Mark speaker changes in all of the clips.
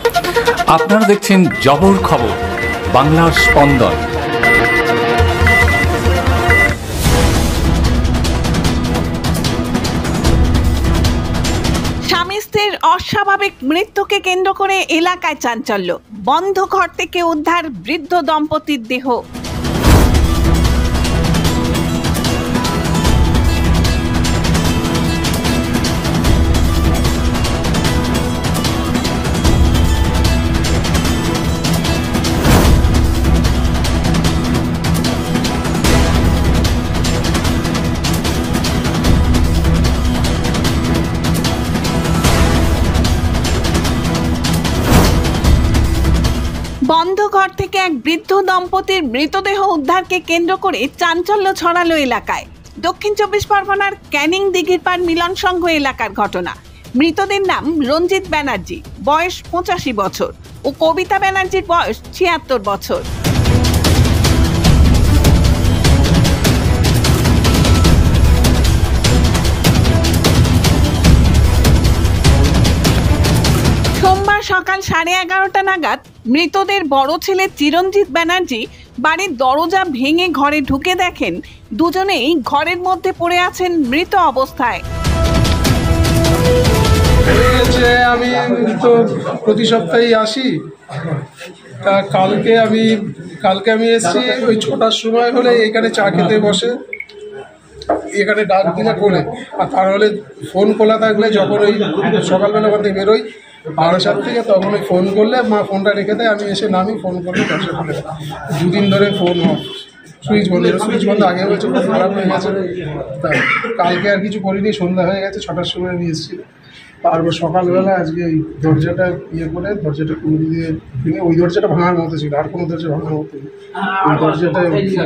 Speaker 1: আপনারা দেখছেন জবর খবর, বাংলার স্পন্দন।
Speaker 2: স্বামী স্ত্রীর অস্বাভাবিক মৃত্যুকে কেন্দ্র করে এলাকায় চাঞ্চল্য। বন্ধ ঘর থেকে উদ্ধার বৃদ্ধ দম্পতির দেহ। বন্ধ ঘর থেকে এক বৃদ্ধ দম্পতির মৃতদেহ উদ্ধারকে কেন্দ্র করে চাঞ্চল্য ছড়ালো এলাকায়। দক্ষিণ 24 পরগনার ক্যানিং দিঘির পাড় মিলন সংঘ এলাকার ঘটনা। মৃতদের নাম রঞ্জিত ব্যানার্জি, বয়স 85 বছর, ও কবিতা ব্যানার্জির বয়স 76 বছর। সোমবার সকাল 11:30 নাগাদ মৃতদের বড় ছেলে চিরঞ্জিত ব্যানার্জি বাড়ির দরজা ভেঙে ঘরে ঢুকে দেখেন দুজনেই ঘরের মধ্যে পড়ে আছেন মৃত অবস্থায়।
Speaker 3: আমি তো প্রতি সপ্তাহেই আসি, তা কালকে আমি এসেছি ওই 6টার সময় হলে এখানে চা খেতে বসে, এখানে ডাক দিলে কোলে, আর তার হলে ফোন খোলা থাকলে যখন ওই সকালবেলা ওখান থেকে বেরোই 7:30 থেকে, তখন ওই ফোন করলে মা ফোনটা রেখে দেয়, আমি এসে নামি, ফোন করলে দরজা খুলে। দুদিন ধরে ফোন সুইচ বন্ধ আগে হয়েছে, ফোন খারাপ হয়ে গেছে। তা কালকে আর কিছু করিনি, সন্ধ্যা হয়ে গেছে, 6টার সময় আমি এসেছি। তারপর সকালবেলা আজকে এই দরজাটা করে দরজাটা কুড়ি দিয়ে ভেঙে, ওই দরজাটা ভাঙার মতো ছিল, আর কোনো দরজা ভাঙার মতো নেই। ওই দরজাটা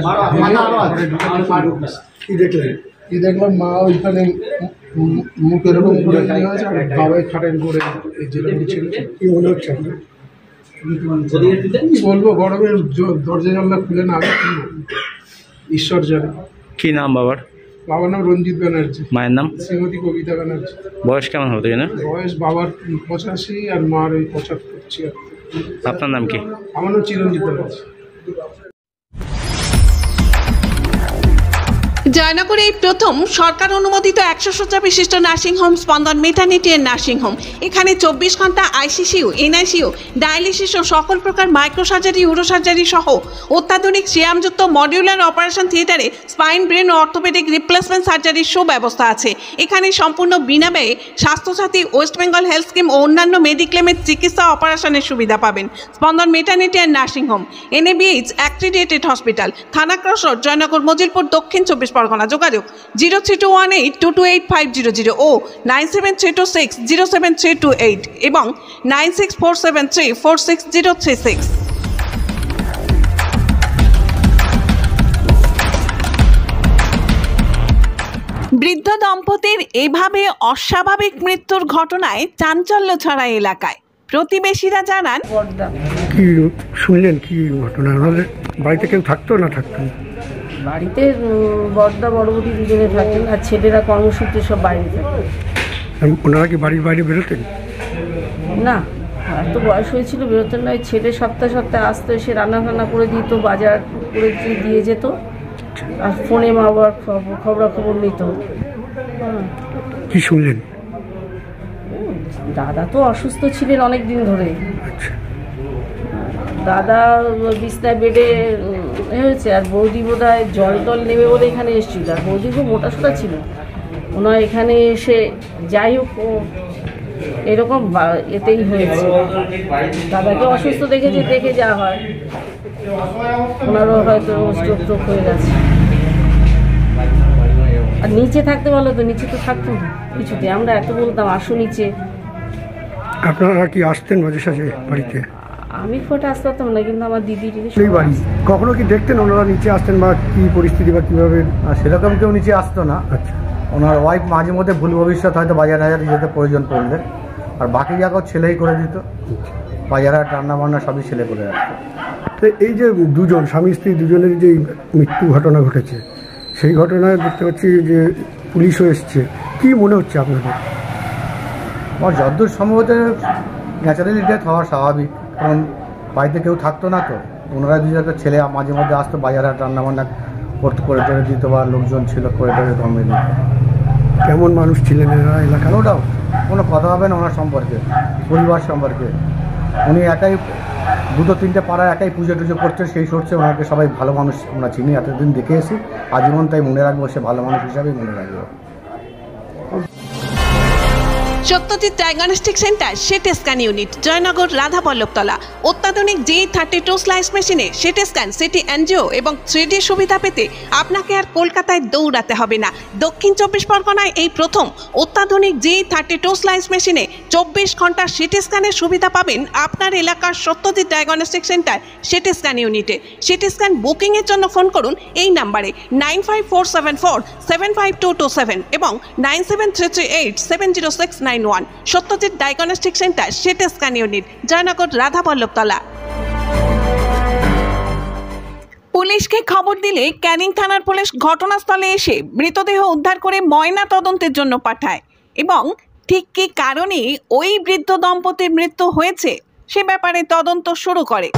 Speaker 3: কি দেখলাম, মা ওইখানে মুখ এরকম করে হয়েছে, আর বাবাই খাটের করে যেরকম ছিল। কি মনে হচ্ছে কি বলবো, গরমের দরজা জানলা খুলে না, আগে কি ঈশ্বর জানে।
Speaker 4: কি নাম বাবার?
Speaker 3: বাবার নাম রঞ্জিত ব্যানার্জি,
Speaker 4: মায়ের নাম
Speaker 3: শ্রীমতী কবিতা ব্যানার্জি।
Speaker 4: বয়স কেমন হতো না?
Speaker 3: বয়স বাবার 85 আর মার ওই 75।
Speaker 4: আপনার নাম কি?
Speaker 3: আমার নাম চিরঞ্জিত ব্যানার্জি।
Speaker 2: জয়নগরে এই প্রথম সরকার অনুমোদিত 100 শয্যা বিশিষ্ট নার্সিংহোম স্পন্দন মেটার্নিটি এন্ড নার্সিংহোম। এখানে 24 ঘন্টা আইসিসিউ, এনআইসিউ, ডায়ালিসিস ও সকল প্রকার মাইক্রোসার্জারি, ইউরোসার্জারি সহ অত্যাধুনিক সিয়ামযুক্ত মডিউলার অপারেশন থিয়েটারে স্পাইন, ব্রেন ও অর্থোপেডিক রিপ্লেসমেন্ট সার্জারির সুব্যবস্থা আছে। এখানে সম্পূর্ণ বিনা ব্যয়ে Swasthyasathi, West Bengal health scheme ও অন্যান্য মেডিক্লেমের চিকিৎসা অপারেশনের সুবিধা পাবেন। Spandan maternity and nursing home, NABH accredited hospital, থানা ক্রস রোড, জয়নগর, মজিলপুর, দক্ষিণ 24 পরগনা। যোগাযোগ 0321822850 ও 9732607328 এবং 9647346036। বৃদ্ধ দম্পতির এভাবে অস্বাভাবিক মৃত্যুর ঘটনায় চাঞ্চল্য ছড়ায় এলাকায়। প্রতিবেশীরা জানান,
Speaker 5: কি শুনলেন, কি ঘটনা? ওনাদের বাড়িতে কেউ থাকতো না থাকতো?
Speaker 6: বাড়িতে বড়দা বড়বুটি দুজনে থাকেন, আর ছেলেরা কর্মসূত্রে সব বাইরে থাকেন।
Speaker 5: ওনারা কি বাড়ির বাইরে বেরোতেন
Speaker 6: না? এত বয়স হয়েছিল বেরোতেন না। ছেলে সপ্তাহে সপ্তাহে আসতো, এসে রান্না ফান্না করে দিত, বাজার করে দিয়ে যেত, আর ফোনে মা বাবার খবরাখবর নিত।
Speaker 5: কি শুনলেন?
Speaker 6: দাদা তো অসুস্থ ছিলেন অনেক দিন ধরে। দাদা বিছনায় বেডে হয়েছে, আর বৌদি বোধহয় জল টল নেবে বলে এখানে এসেছিল। আর বৌদি খুব মোটাসোটা ছিল, ওনার এখানে এসে যাই হোক এরকম এতেই হয়েছে। দাদাকে অসুস্থ দেখে যা হয়, ওনারও হয়তো স্ট্রোক হয়ে গেছে। আর নিচে থাকতে বলো তো, নিচে তো থাকতো না কিছুতে। আমরা এত বলতাম আসো নিচে।
Speaker 5: আপনারা কি আসতেন মাঝে সাঝে বাড়িতে?
Speaker 6: আমি ফোটা আসতে পারতাম না, কিন্তু আমার দিদি
Speaker 5: বাড়ি কখনো কি দেখতেন ওনারা নিচে আসতেন, বা কি পরিস্থিতি বা কীভাবে?
Speaker 7: সেরকম কেউ নিচে আসতো না।
Speaker 5: আচ্ছা,
Speaker 7: ওনার ওয়াইফ মাঝে মধ্যে ভুল ভবিষ্যৎ হয়তো বাজার যেতে প্রয়োজন পড়লে, আর বাকি জায়গাও ছেলেই করে দিত। বাজারহাট, রান্না বান্না সবই ছেলে করে রাখতো।
Speaker 5: তো এই যে দুজন স্বামী স্ত্রী দুজনের যে মৃত্যু ঘটনা ঘটেছে, সেই ঘটনায় দেখতে পাচ্ছি যে পুলিশও এসছে, কি মনে হচ্ছে আপনাদের?
Speaker 7: আমার যতদূর সম্ভবত ন্যাচারালি ডেথ হওয়া স্বাভাবিক, কারণ বাড়িতে কেউ থাকতো না, তো ওনারা দুজনের ছেলে মাঝে মধ্যে আসতো, বাজারহাট রান্নাবান্না করতে করে টরে দিত, বা লোকজন ছিল করে টরে ধর্মে দিত।
Speaker 5: কেমন মানুষ ছিলেন এরা এলাকার?
Speaker 7: ওটাও কোনো কথা হবে না ওনার সম্পর্কে, পরিবার সম্পর্কে। উনি একাই 2-3টে পাড়ায় একাই পুজো টুজো করছে, সেই সরছে। ওনাকে সবাই ভালো মানুষ আমরা চিনি, এতদিন দেখে এসি, আজীবন তাই মনে রাখবো, সে ভালো মানুষ হিসাবেই মনে রাখবো।
Speaker 2: Satyajit diagnostic centre CT scan unit, Joynagar, Radhaballavtala. অত্যাধুনিক G32 স্লাইস মেশিনে সিটি স্ক্যান, সিটি এনজিও এবং 3D সুবিধা পেতে আপনাকে আর কলকাতায় দৌড়াতে হবে না। দক্ষিণ 24 পরগনায় এই প্রথম অত্যাধুনিক G32 স্লাইস মেশিনে 24 ঘন্টা সিটি স্ক্যানের সুবিধা পাবেন আপনার এলাকার Satyajit diagnostic centre CT scan ইউনিটে। সিটি স্ক্যান বুকিংয়ের জন্য ফোন করুন এই নাম্বারে 9547475227 এবং 9733870691। Satyajit diagnostic centre CT scan unit, Joynagar, Radhaballavtala. পুলিশকে খবর দিলে ক্যানিং থানার পুলিশ ঘটনাস্থলে এসে মৃতদেহ উদ্ধার করে ময়না তদন্তের জন্য পাঠায় এবং ঠিক কী কারণে ওই বৃদ্ধ দম্পতির মৃত্যু হয়েছে সে ব্যাপারে তদন্ত শুরু করে।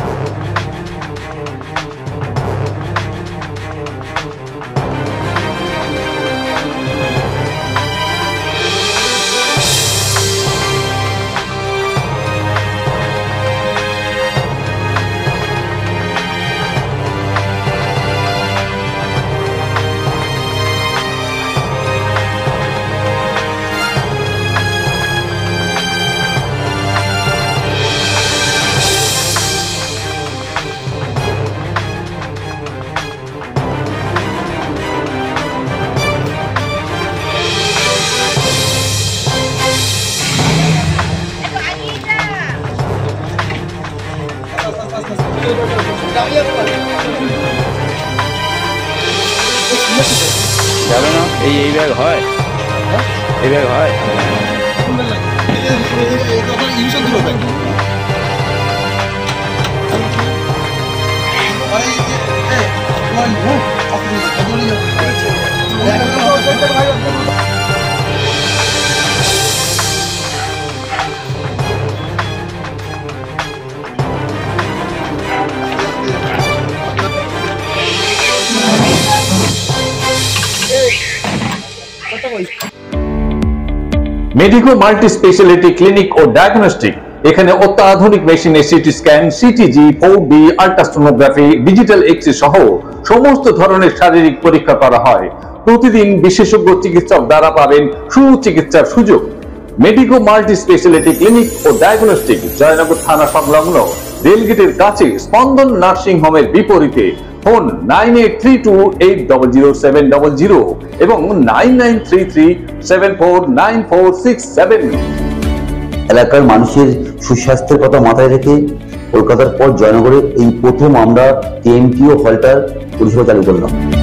Speaker 4: যাবে না, এই ব্যাগ হয়, এই ব্যাগ হয়।
Speaker 1: মেডিকো মাল্টি স্পেশালিটি ক্লিনিক ও ডায়াগনস্টিক। এখানে অত্যাধুনিক মেশিনে CT scan, CTG, 4D, ultrasonography, digital X-ray সহ সমস্ত ধরনের শারীরিক পরীক্ষা করা হয়। প্রতিদিন বিশেষজ্ঞ চিকিৎসক দ্বারা পাবেন সুচিকিৎসার সুযোগ। মেডিকো মাল্টি স্পেশালিটি ক্লিনিক ও ডায়াগনস্টিক, জয়নগর থানা সংলগ্ন, রেলগেটের কাছে, স্পন্দন নার্সিং হোমের বিপরীতে। ফোন 9832800700 এবং 9933749467।
Speaker 8: এলাকার মানুষের সুস্বাস্থ্যের কথা মাথায় রেখে কলকাতার পর জয়নগরে এই প্রথম আমরা TMTO হলটার পরিষেবা চালু করলাম।